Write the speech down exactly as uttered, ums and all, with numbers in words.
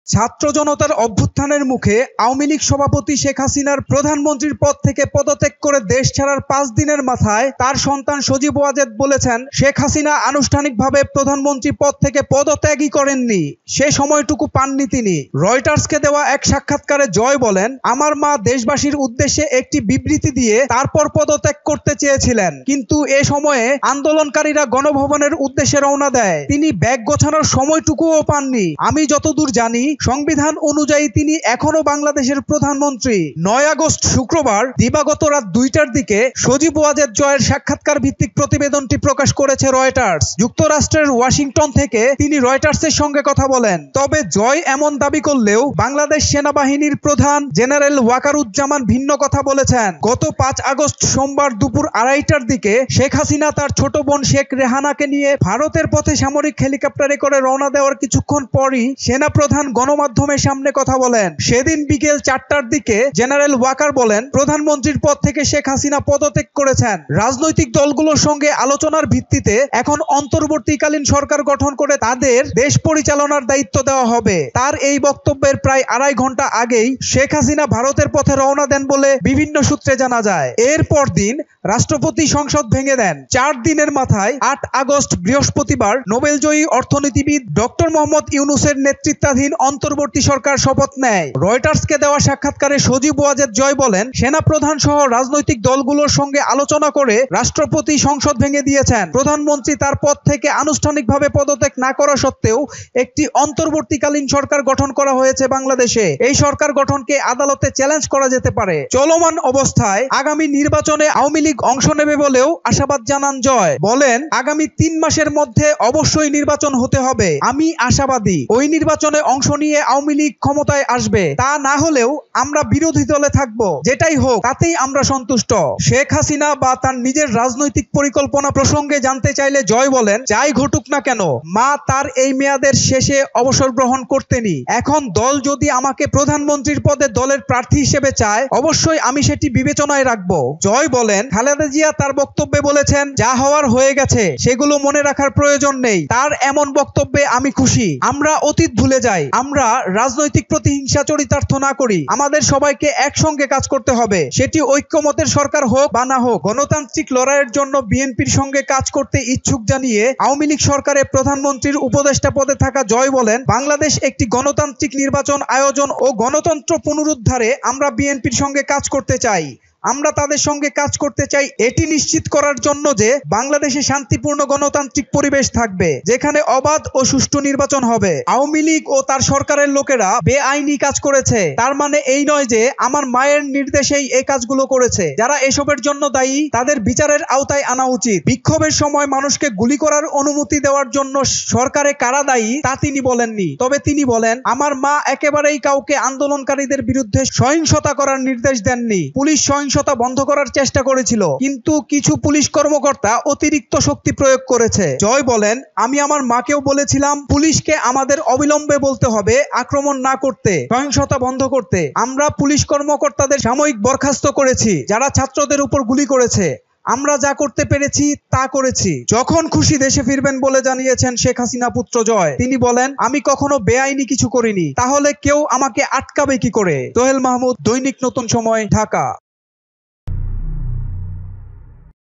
ছাত্র জনতার অভ্যুত্থানের মুখে আওয়ামী লীগ সভাপতি শেখ হাসিনার প্রধানমন্ত্রীর পদ থেকে পদত্যাগ করে দেশ ছাড়ার পাঁচ দিনের মাথায় তার সন্তান সজীব ওয়াজেদ বলেছেন, শেখ হাসিনা আনুষ্ঠানিকভাবে প্রধানমন্ত্রী পদ থেকে পদত্যাগই করেননি, সে সময়টুকু পাননি তিনি। রয়টার্সকে দেওয়া এক সাক্ষাৎকারে জয় বলেন, আমার মা দেশবাসীর উদ্দেশ্যে একটি বিবৃতি দিয়ে তারপর পদত্যাগ করতে চেয়েছিলেন, কিন্তু এ সময়ে আন্দোলনকারীরা গণভবনের উদ্দেশ্যে রওনা দেয়, তিনি ব্যাগ গোছানোর সময়টুকুও পাননি। আমি যতদূর জানি সংবিধান অনুযায়ী তিনি এখনো বাংলাদেশের প্রধানমন্ত্রী। নয় আগস্ট শুক্রবার দিবাগত রাত দুইটার দিকে সজীব ওয়াজেদ জয়ের সাক্ষাৎকার ভিত্তিক প্রতিবেদনটি প্রকাশ করেছে রয়টার্স। যুক্তরাষ্ট্রের ওয়াশিংটন থেকে তিনি রয়টার্সের সঙ্গে কথা বলেন। তবে জয় এমন দাবি করলেও বাংলাদেশ সেনাবাহিনীর প্রধান জেনারেল ওয়াকারুজ্জামান ভিন্ন কথা বলেছেন। গত পাঁচ আগস্ট সোমবার দুপুর আড়াইটার দিকে শেখ হাসিনা তার ছোট বোন শেখ রেহানাকে নিয়ে ভারতের পথে সামরিক হেলিকপ্টারে করে রওনা দেওয়ার কিছুক্ষণ পরই সেনাপ্রধান গণমাধ্যমের সামনে কথা বলেন। সেদিন বিকেল চারটার দিকে জেনারেল ওয়াকার বলেন, প্রধানমন্ত্রীর পদ থেকে শেখ হাসিনা পদত্যাগ করেছেন। রাজনৈতিক দলগুলোর সঙ্গে আলোচনার ভিত্তিতে এখন অন্তর্বর্তীকালীন সরকার গঠন করে তাদের দেশ পরিচালনার দায়িত্ব দেওয়া হবে। তার এই বক্তব্যের প্রায় আড়াই ঘন্টা আগেই শেখ হাসিনা ভারতের পথে রওনা দেন বলে বিভিন্ন সূত্রে জানা যায়। এরপর দিন রাষ্ট্রপতি সংসদ ভেঙে দেন। চার দিনের মাথায় আট আগস্ট বৃহস্পতিবার নোবেলজয়ী অর্থনীতিবিদ ডক্টর মোহাম্মদ ইউনূসের নেতৃত্বাধীন অন্তর্বর্তী সরকার শপথ নেয়। রয়টার্সকে দেওয়া সাক্ষাৎকারে সজীব ওয়াজেদ জয় বলেন, সেনাপ্রধান সহ রাজনৈতিক দলগুলোর সঙ্গে আলোচনা করে রাষ্ট্রপতি সংসদ ভেঙে দিয়েছেন। প্রধানমন্ত্রী তার পদ থেকে আনুষ্ঠানিকভাবে পদত্যাগ না করা সত্ত্বেও একটি অন্তর্বর্তীকালীন সরকার গঠন করা হয়েছে বাংলাদেশে। এই সরকার গঠনকে আদালতে চ্যালেঞ্জ করা যেতে পারে। চলমান অবস্থায় আগামী নির্বাচনে আওয়ামী লীগ অংশ নেবে বলেও আশাবাদ জানান জয়। বলেন, আগামী তিন মাসের মধ্যে অবশ্যই নির্বাচন হতে হবে। আমি আশাবাদী ওই নির্বাচনে অংশ নিয়ে আওয়ামী লীগ ক্ষমতায় আসবে। তা না হলেও আমরা বিরোধী দলে থাকব। যেটাই হোক তাতেই আমরা সন্তুষ্ট। শেখ হাসিনা বা তার নিজের রাজনৈতিক পরিকল্পনা প্রসঙ্গে জানতে চাইলে জয় বলেন, যাই ঘটুক না কেন মা তার এই মেয়াদের শেষে অবসর গ্রহণ করতেনি। এখন দল যদি আমাকে প্রধানমন্ত্রীর পদে দলের প্রার্থী হিসেবে চায় অবশ্যই আমি সেটি বিবেচনায় রাখব। জয় বলেন, খালেদা জিয়া তার বক্তব্যে বলেছেন, যা হওয়ার হয়ে গেছে সেগুলো মনে রাখার প্রয়োজন নেই। তার এমন বক্তব্যে আমি খুশি। আমরা অতীত ভুলে যাই। আমরা রাজনৈতিক প্রতিহিংসা চরিতার্থ না করি। আমাদের সবাইকে একসঙ্গে কাজ করতে হবে, সেটি ঐক্যমতের সরকার হোক বা না হোক। গণতান্ত্রিক লড়াইয়ের জন্য বিএনপির সঙ্গে কাজ করতে ইচ্ছুক জানিয়ে আওয়ামী লীগ সরকারের প্রধানমন্ত্রীর উপদেষ্টা পদে থাকা জয় বলেন, বাংলাদেশ একটি গণতান্ত্রিক নির্বাচন আয়োজন ও গণতন্ত্র পুনরুদ্ধারে আমরা বিএনপির সঙ্গে কাজ করতে চাই। আমরা তাদের সঙ্গে কাজ করতে চাই এটি নিশ্চিত করার জন্য যে বাংলাদেশে শান্তিপূর্ণ গণতান্ত্রিক পরিবেশ থাকবে, যেখানে অবাধ ও সুষ্ঠু নির্বাচন হবে। আওয়ামী লীগ ও তার সরকারের লোকেরা বেআইনি কাজ করেছে, তার মানে এই নয় যে আমার মায়ের নির্দেশেই এই কাজগুলো করেছে। যারা এসবের জন্য দায়ী তাদের বিচারের আওতায় আনা উচিত। বিক্ষোভের সময় মানুষকে গুলি করার অনুমতি দেওয়ার জন্য সরকারে কারা দায়ী তা তিনি বলেননি। তবে তিনি বলেন, আমার মা একেবারেই কাউকে আন্দোলনকারীদের বিরুদ্ধে সহিংসতা করার নির্দেশ দেননি। পুলিশ সহিংসতা বন্ধ করার চেষ্টা করেছিল, কিন্তু কিছু পুলিশ কর্মকর্তা অতিরিক্ত শক্তি প্রয়োগ করেছে। জয় বলেন, আমি আমার মাকেও বলেছিলাম পুলিশকে আমাদের অবিলম্বে বলতে হবে আক্রমণ না করতে, সহিংসতা বন্ধ করতে। আমরা পুলিশ কর্মকর্তাদের সাময়িক বরখাস্ত করেছি যারা ছাত্রদের উপর গুলি করেছে। আমরা যা করতে পেরেছি তা করেছি। যখন খুশি দেশে ফিরবেন বলে জানিয়েছেন শেখ হাসিনা পুত্র জয়। তিনি বলেন, আমি কখনো বেআইনি কিছু করিনি, তাহলে কেউ আমাকে আটকাবে কি করে? সোহেল মাহমুদ, দৈনিক নতুন সময়, ঢাকা।